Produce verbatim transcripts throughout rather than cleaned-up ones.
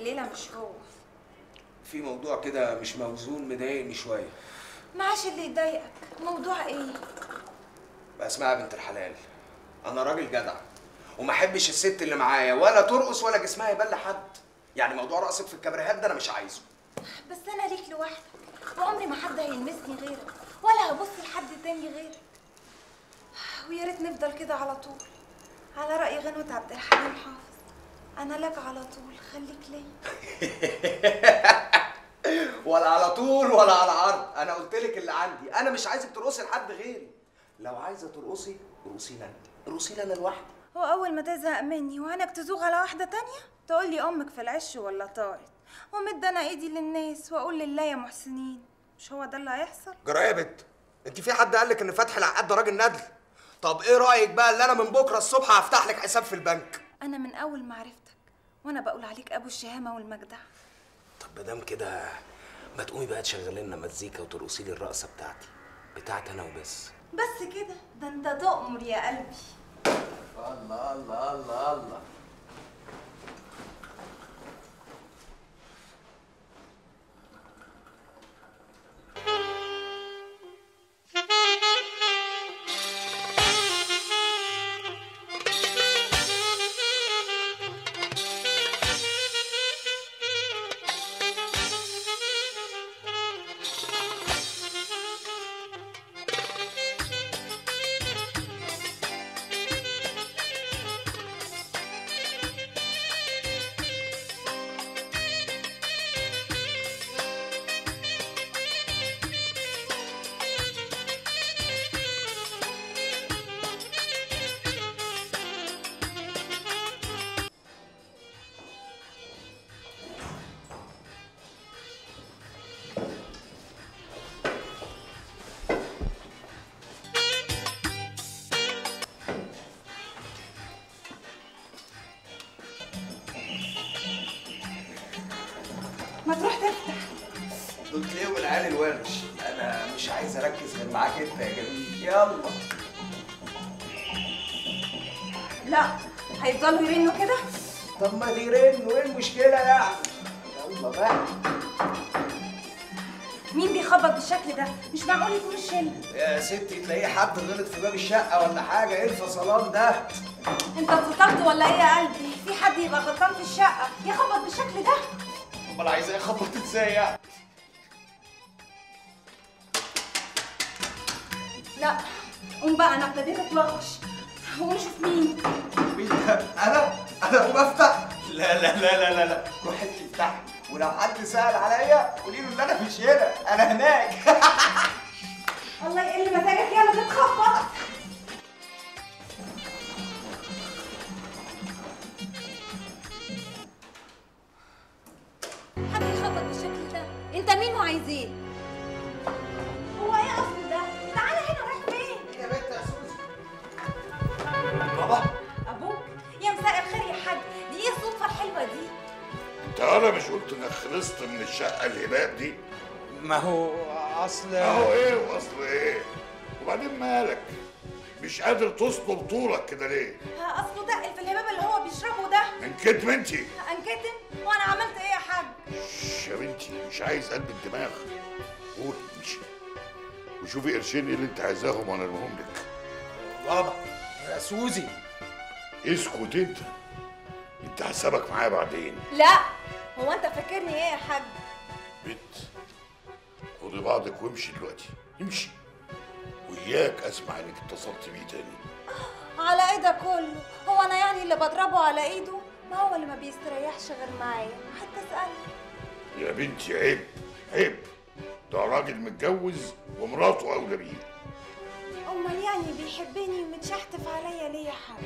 الليله مش هو. في موضوع كده مش موزون مضايقني شويه. معاش اللي يضايقك. موضوع ايه؟ بقى اسمعي يا بنت الحلال، انا راجل جدع وما احبش الست اللي معايا ولا ترقص ولا جسمها يبان لحد. يعني موضوع رقصك في الكابريهات ده انا مش عايزه. بس انا ليك لوحدك، وعمري ما حد هيلمسني غيرك ولا هبص لحد تاني غيرك. ويا ريت نفضل كده على طول، على رأي غنوة عبد الحليم حافظ، انا لك على طول خليك ليا. ولا على طول ولا على عرض، انا قلت لك اللي عندي، انا مش عايزك ترقصي لحد غيري. لو عايزه ترقصي ارقصي لي انا، ارقصي لي انا لوحدي. هو اول ما تزهق مني وعينك تزوغ على واحده تانية تقول لي امك في العش ولا طارت، ومد انا ايدي للناس واقول لله يا محسنين، مش هو ده اللي هيحصل؟ جرايه يا بنت، انت في حد قال لك ان فتحي العقاد ده راجل ندل؟ طب ايه رايك بقى اللي انا من بكره الصبح هفتح لك حساب في البنك؟ انا من اول ما عرفتك وانا بقول عليك ابو الشهامه والمجدع. طب مادام كده ما تقومي بقى تشغلي لنا مزيكا وترقصي لي الرقصه بتاعتي، بتاعتي انا وبس. بس كده؟ ده انت تؤمر يا قلبي. الله الله الله الله. ما تروح تفتح. دول تلاقيهم العيال الورش، انا مش عايز اركز غير معاك انت يا جميل. يلا. لا هيفضلوا يرنوا كده؟ طب ما يرنوا، ايه المشكله يعني؟ يلا بقى. مين بيخبط بالشكل ده؟ مش معقول يكون الشله. يا ستي تلاقيه حد غلط في باب الشقه ولا حاجه، ايه الفصلان ده؟ انت اتفطرت ولا ايه يا قلبي؟ في حد يبقى غلطان في الشقه يخبط بالشكل ده؟ امال عايزاه يخبط ازاي يعني؟ لا قوم بقى، انا ابتديت اتلطش. قوم شوف مين. مين ده؟ انا؟ انا اقوم افتح؟ لا لا لا لا لا لا، روح انت افتحي، ولو حد سأل عليا قولي له ان انا مش هنا، انا هناك. الله يقل مزاجك، يلا تتخبط. حد يخبط بالشكل ده؟ انت مين وعايز ايه؟ هو ايه اصله ده؟ تعالى هنا، رايح فين؟ يا بنت يا سوزي. بابا. ابوك؟ يا مساء الخير يا حاج، دي ايه الصدفه الحلوه دي؟ انت انا مش قلت انك خلصت من الشقه الهباب دي؟ ما هو اصل اهو ايه واصل ايه؟ وبعدين مالك؟ مش قادر تصلب طولك كده ليه؟ اصله دق في الهباب اللي هو بيشربه ده. انكتم انتي. انكتم؟ وانا عملت ايه يا حاج؟ شش يا بنتي، مش عايز قلب الدماغ. قولي امشي وشوفي قرشين ايه اللي انت عايزاهم وانا ارميهم لك. بابا يا سوزي. اسكت انت، انت حسابك معايا بعدين. لا، هو انت فاكرني ايه يا حاج؟ بنت خدي بعضك وامشي دلوقتي، امشي، وإياك اسمع انك اتصلت بيه تاني. على ايه ده كله؟ هو انا يعني اللي بضربه على ايده؟ ما هو اللي ما بيستريحش غير معايا، حتى اسألني. يا بنتي عيب عيب، ده راجل متجوز ومراته اولى بيه. امال يعني بيحبني ومتشحتف عليا ليه يا حاج؟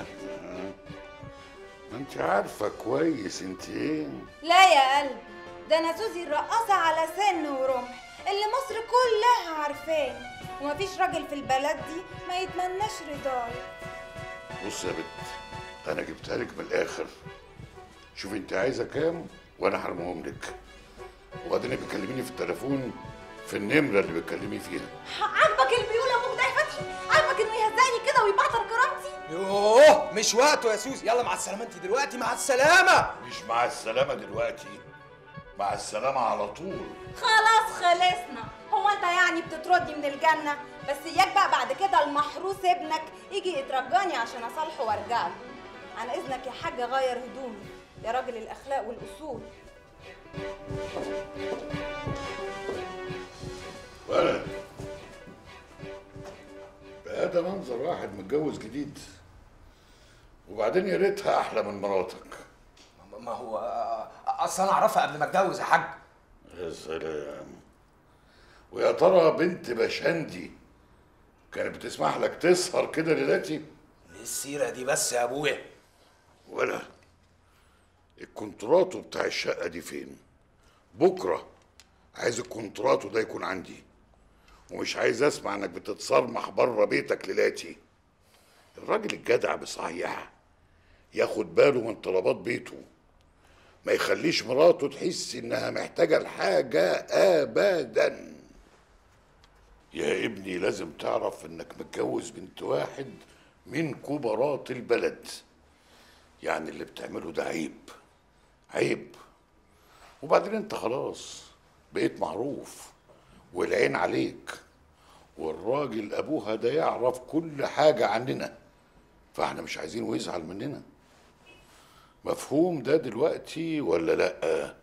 ما انت عارفه كويس انت ايه. لا يا قلبي، ده انا سوزي الرقاصه على سن ورمح اللي مصر كلها عارفاني، ومفيش راجل في البلد دي ما يتمناش رضاي. بص يا بنت، انا جبتها لك من الاخر، شوفي انت عايزه كام وانا هرميهم لك، وبعدين بتكلميني في التليفون في النمره اللي بتكلمي فيها. عاجبك اللي بيقول ابوك ده يا فتحي؟ عاجبك انه يهزقني كده ويبعتر كرامتي؟ يوه مش وقته يا سوزي، يلا مع السلامه انت دلوقتي، مع السلامه. مش مع السلامه دلوقتي، مع السلامه على طول. خلاص خلصنا. هو انت يعني بتطردني من الجنه؟ بس اياك بقى بعد كده المحروس ابنك يجي يترجاني عشان اصالحه وارجع له. عن اذنك يا حاج غير هدومي يا راجل الاخلاق والاصول. ولد بقى ده منظر واحد متجوز جديد، وبعدين يا ريتها احلى من مراتك. ما هو اصل انا اعرفها قبل ما اتجوز يا حاج. يا سلام. ويا ترى بنت بشندي كانت بتسمح لك تسهر كده ليلاتي؟ ليه السيره دي بس يا ابويا؟ ولا الكونتراتو بتاع الشقه دي فين؟ بكره عايز الكونتراتو ده يكون عندي، ومش عايز اسمع انك بتتصرمح بره بيتك ليلاتي. الراجل الجدع بصحيح ياخد باله من طلبات بيته، ما يخليش مراته تحس انها محتاجه لحاجه ابدا. يا ابني لازم تعرف انك متجوز بنت واحد من كبارات البلد، يعني اللي بتعمله ده عيب عيب. وبعدين انت خلاص بقيت معروف والعين عليك، والراجل ابوها ده يعرف كل حاجه عننا، فاحنا مش عايزينه يزعل مننا. مفهوم ده دلوقتي ولا لا؟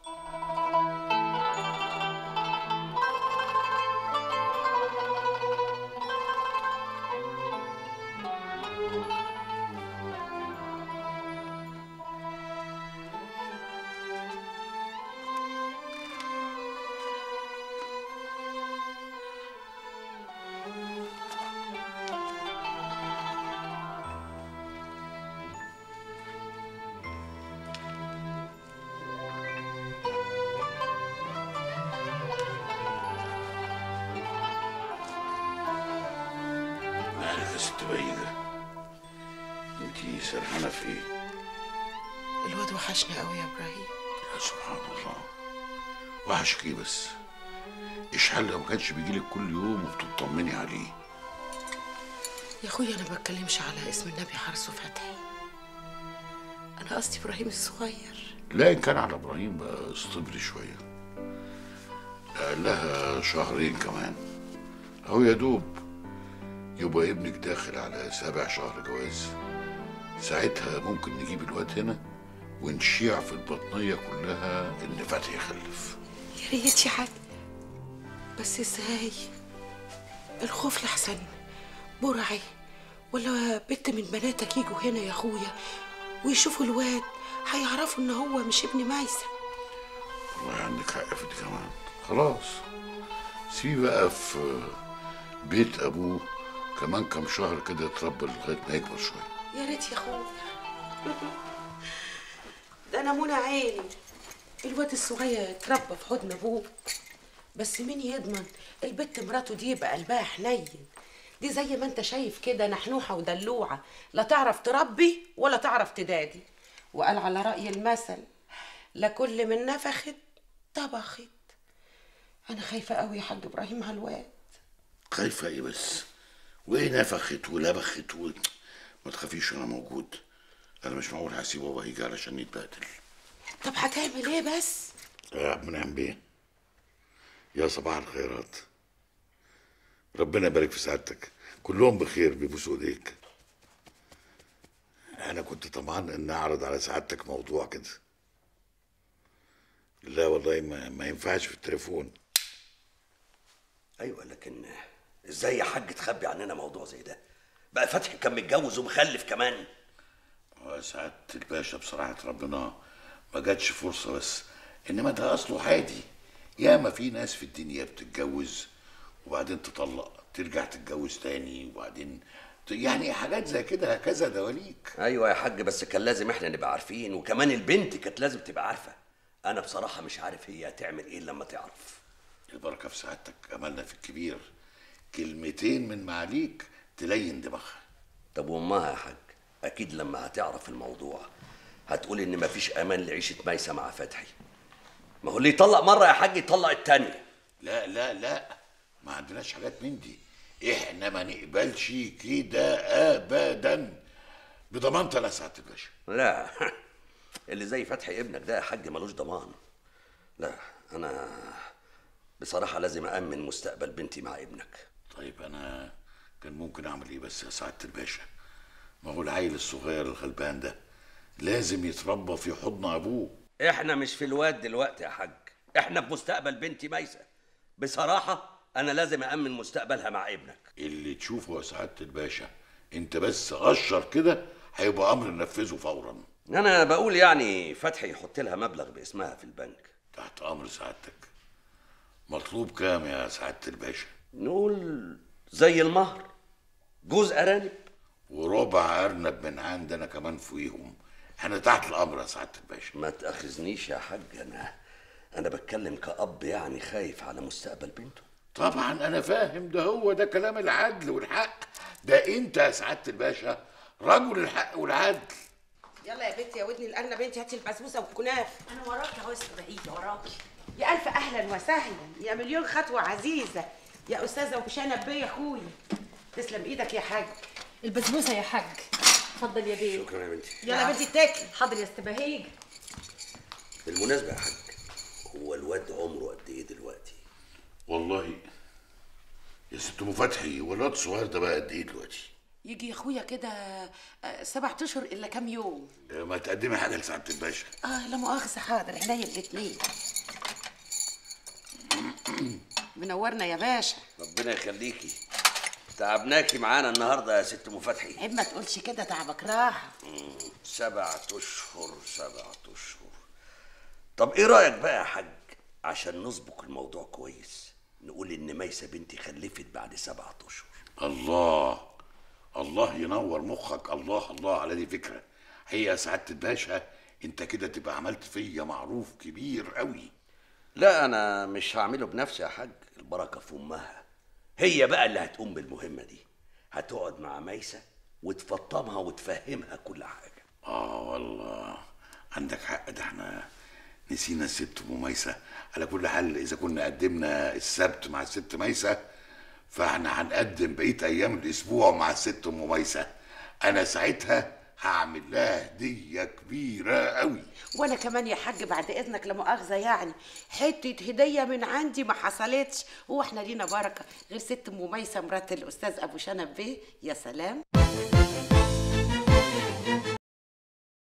مالك يا ست بيجة؟ انتي سرحانة في ايه؟ الواد وحشني قوي يا ابراهيم. يا سبحان الله، وحشك ايه بس؟ اشحال لو ما كانش بيجيلك كل يوم وبتطمني عليه. يا اخويا انا ما بتكلمش على اسم النبي حرس وفتحي، انا قصدي ابراهيم الصغير. لا ان كان على ابراهيم بقى اصطبري شويه، قال لها شهرين كمان اهو يا دوب يبقى ابنك داخل على سابع شهر جواز. ساعتها ممكن نجيب الواد هنا ونشيع في البطنيه كلها ان فتحي يخلف. يا ريت يا حاج، بس ازاي؟ الخوف لحسن برعي ولا بنت من بناتك يجوا هنا يا اخويا ويشوفوا الواد هيعرفوا ان هو مش ابن مايسة. والله عندك حق في دي كمان. خلاص سيبيه بقى في بيت ابوه كمان كام شهر كده يتربى لغايه ما يكبر شويه. يا ريت يا اخويا. ده انا منى عيني الواد الصغير يتربى في حضن ابوه، بس مين يضمن البت مراته دي يبقى قلبها حنين؟ دي زي ما انت شايف كده نحنوحه ودلوعه، لا تعرف تربي ولا تعرف تدادي. وقال على رأي المثل لا كل من نفخت طبخت. انا خايفه قوي يا حاج ابراهيم على الواد. خايفه ايه بس؟ وايه نفخت ولبخت و... ما تخافيش انا موجود. انا مش معقول هسيب بابا يجي علشان يتبهدل. طب هتعمل ايه بس؟ يا عم نعم بيه. يا صباح الخيرات، ربنا يبارك في سعادتك، كلهم بخير بيبوسوا ايديك. انا كنت طمعان ان اعرض على سعادتك موضوع كده. لا والله ما, ما ينفعش في التليفون. ايوه لكن ازاي يا حاج تخبي عننا موضوع زي ده؟ بقى فتحي كان متجوز ومخلف كمان. سعادة الباشا بصراحة ربنا ما جاتش فرصة، بس انما ده اصله عادي. ياما في ناس في الدنيا بتتجوز وبعدين تطلق ترجع تتجوز تاني وبعدين ت... يعني حاجات زي كده هكذا دواليك. ايوه يا حاج بس كان لازم احنا نبقى عارفين، وكمان البنت كانت لازم تبقى عارفه. انا بصراحه مش عارف هي هتعمل ايه لما تعرف. البركه في سعادتك، املنا في الكبير، كلمتين من معاليك تلين دماغها. طب وامها يا حاج اكيد لما هتعرف الموضوع هتقول ان مفيش امان لعيشه ميسه مع فتحي. ما هو اللي يطلق مره يا حاج يطلق التانيه. لا لا لا، ما عندناش حاجات من دي. احنا ما نقبلش كده ابدا، بضمانتي انا سعاده الباشا. لا اللي زي فتحي ابنك ده يا حاج ملوش ضمان. لا انا بصراحه لازم أأمن مستقبل بنتي مع ابنك. طيب انا كان ممكن اعمل ايه بس يا سعاده الباشا؟ ما هو العيل الصغير الغلبان ده لازم يتربى في حضن ابوه. احنا مش في الواد دلوقتي يا حاج، احنا في مستقبل بنتي ميسة. بصراحه انا لازم أأمن مستقبلها مع ابنك. اللي تشوفه يا سعاده الباشا، انت بس قشر كده هيبقى امر ننفذه فورا. انا بقول يعني فتحي يحط لها مبلغ باسمها في البنك. تحت امر سعادتك. مطلوب كام يا سعاده الباشا؟ نقول زي المهر جوز ارانب وربع ارنب من عندنا كمان فوقيهم. انا تحت الامر يا سعاده الباشا. ما تاخذنيش يا حاج، انا انا بتكلم كأب يعني خايف على مستقبل بنته. طبعا انا فاهم، ده هو ده كلام العدل والحق. ده انت يا سعاده الباشا رجل الحق والعدل. يلا يا بنتي يا ودني الارنب، بنتي هاتي البسبوسه والكنافه. انا وراكي اهو يا ست بهيجه، وراكي. يا الف اهلا وسهلا، يا مليون خطوه عزيزه، يا استاذه وبشانه بيه اخويا. تسلم ايدك يا حاج. البسبوسه يا حاج. اتفضل يا بيه. شكرا يا بنتي. يلا يا بنتي اتاكلي. حاضر يا ست بهيجه. بالمناسبه يا حاج، هو الواد عمره قد ايه دلوقتي؟ والله يا ست ام فتحي، والواد الصغير ده بقى قد ايه دلوقتي؟ يجي يا اخويا كده آه، سبعة اشهر الا كام يوم. ما تقدمي حاجه لسعاده الباشا. اه لا مؤاخذه، حاضر عينيا الاتنين. منورنا يا باشا. ربنا يخليكي. تعبناكي معانا النهارده يا ست ام فتحي. عيب ما تقولش كده، تعبك راحه. مم، سبعة اشهر سبعة اشهر. طب ايه رايك بقى يا حاج، عشان نسبق الموضوع كويس، نقول ان ميسة بنتي خلفت بعد سبعة اشهر. الله الله ينور مخك. الله الله على دي فكره. هي يا سعاده الباشا انت كده تبقى عملت فيا معروف كبير قوي. لا انا مش هعمله بنفسي يا حاج، البركه في امها. هي بقى اللي هتقوم بالمهمه دي، هتقعد مع ميسة وتفطمها وتفهمها كل حاجه. اه والله عندك حق، ده احنا نسينا الست ام ميسة. على كل حال اذا كنا قدمنا السبت مع الست ميسة، فاحنا هنقدم بقيه ايام الاسبوع مع الست ام ميسة. انا ساعتها هعمل لها هديه كبيره قوي. وانا كمان يا حاج بعد اذنك لا مؤاخذه يعني، حته هديه من عندي ما حصلتش. هو احنا لينا بركه غير ست ام ميسة مرات الاستاذ ابو شنب بيه؟ يا سلام.